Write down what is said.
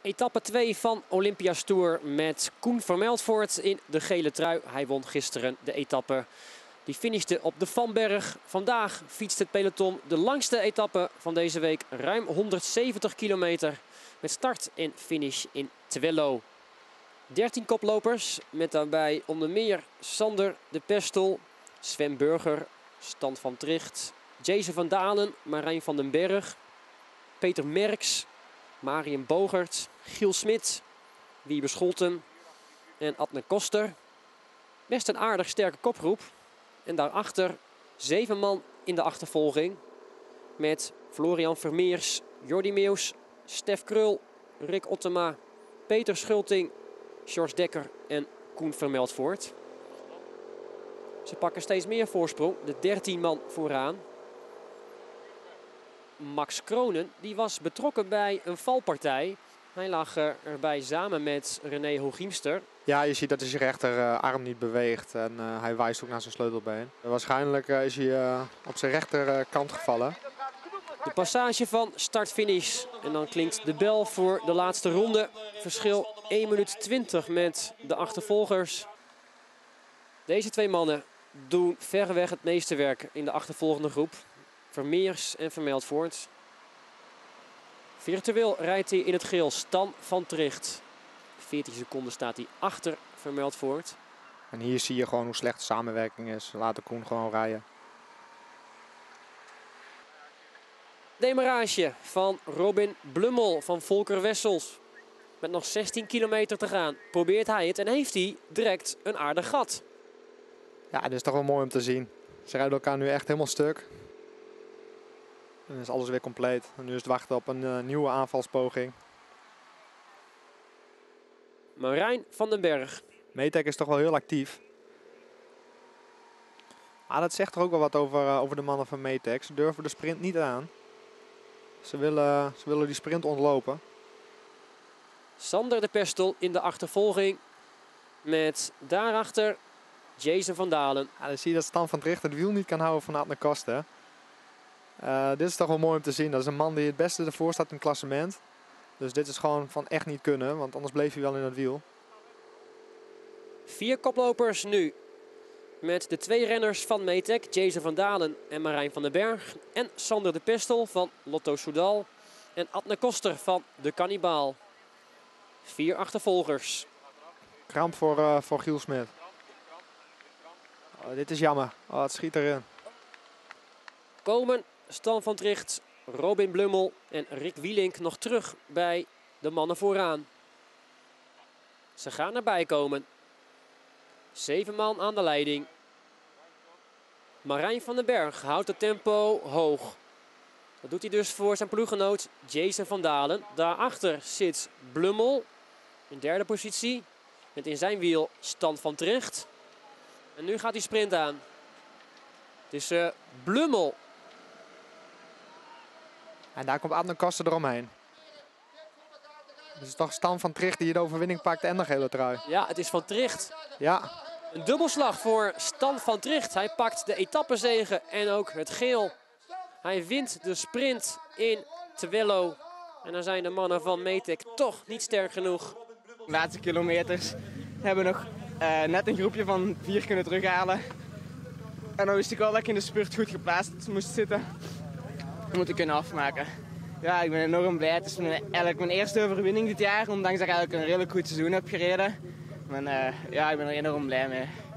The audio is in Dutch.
Etappe 2 van Olympia's Tour met Koen Vermeldvoort in de gele trui. Hij won gisteren de etappe. Die finishte op de Vanberg. Vandaag fietst het peloton de langste etappe van deze week. Ruim 170 kilometer met start en finish in Twello. 13 koplopers met daarbij onder meer Sander de Pestel, Sven Burger, Stan van Tricht, Jason van Dalen, Marijn van den Berg, Peter Merks, Mariën Bogert, Giel Smit, Wiebe Scholten en Adne Koster. Best een aardig sterke kopgroep. En daarachter 7 man in de achtervolging. Met Florian Vermeers, Jordi Meeuws, Stef Krul, Rick Ottema, Peter Schulting, Sjors Dekker en Koen Vermeldvoort. Ze pakken steeds meer voorsprong. De 13 man vooraan. Max Kronen die was betrokken bij een valpartij. Hij lag erbij samen met René Hooghiemster. Ja, je ziet dat hij zijn rechterarm niet beweegt en hij wijst ook naar zijn sleutelbeen. Waarschijnlijk is hij op zijn rechterkant gevallen. De passage van start-finish. En dan klinkt de bel voor de laatste ronde. Verschil 1 minuut 20 met de achtervolgers. Deze 2 mannen doen verreweg het meeste werk in de achtervolgende groep. Vermeers en Vermeldvoort. Virtueel rijdt hij in het geel Stan van Tricht. 14 seconden staat hij achter Vermeldvoort. En hier zie je gewoon hoe slecht de samenwerking is. Laat de Koen gewoon rijden. Demarrage van Robin Blummel van Volker Wessels. Met nog 16 kilometer te gaan probeert hij het en heeft hij direct een aardig gat. Ja, dit is toch wel mooi om te zien. Ze rijden elkaar nu echt helemaal stuk. En dan is alles weer compleet. En nu is het wachten op een nieuwe aanvalspoging. Marijn van den Berg. Metec is toch wel heel actief. Ah, dat zegt er ook wel wat over de mannen van Metec. Ze durven de sprint niet aan. Ze willen die sprint ontlopen. Sander de Pestel in de achtervolging. Met daarachter Jason van Dalen. Ja, dan zie je dat Stan van Tricht het wiel niet kan houden van Adne Koster. Dit is toch wel mooi om te zien. Dat is een man die het beste ervoor staat in het klassement. Dus dit is gewoon van echt niet kunnen, want anders bleef hij wel in het wiel. 4 koplopers nu. Met de 2 renners van Metec, Jason van Dalen en Marijn van den Berg. En Sander de Pestel van Lotto Soudal. En Adne Koster van de Kannibaal. 4 achtervolgers. Kramp voor Giel Smit. Oh, dit is jammer. Oh, het schiet erin. Komen Stan van Tricht, Robin Blummel en Rick Wielink nog terug bij de mannen vooraan. Ze gaan erbij komen. 7 man aan de leiding. Marijn van den Berg houdt het tempo hoog. Dat doet hij dus voor zijn ploeggenoot Jason van Dalen. Daarachter zit Blummel in 3e positie. Met in zijn wiel Stan van Tricht. En nu gaat hij sprint aan. Het is Blummel. En daar komt Adne Koster eromheen. Het is toch Stan van Tricht die de overwinning pakt en de gele trui. Ja, het is Van Tricht. Ja. Een dubbelslag voor Stan van Tricht. Hij pakt de etappezege en ook het geel. Hij wint de sprint in Twello. En dan zijn de mannen van Metec toch niet sterk genoeg. De laatste kilometers hebben we nog net een groepje van 4 kunnen terughalen. En dan wist ik wel dat ik in de spurt goed geplaatst moest zitten. We moeten kunnen afmaken. Ja, ik ben enorm blij. Het is eigenlijk mijn eerste overwinning dit jaar. Ondanks dat ik eigenlijk een redelijk goed seizoen heb gereden. Maar ja, ik ben er enorm blij mee.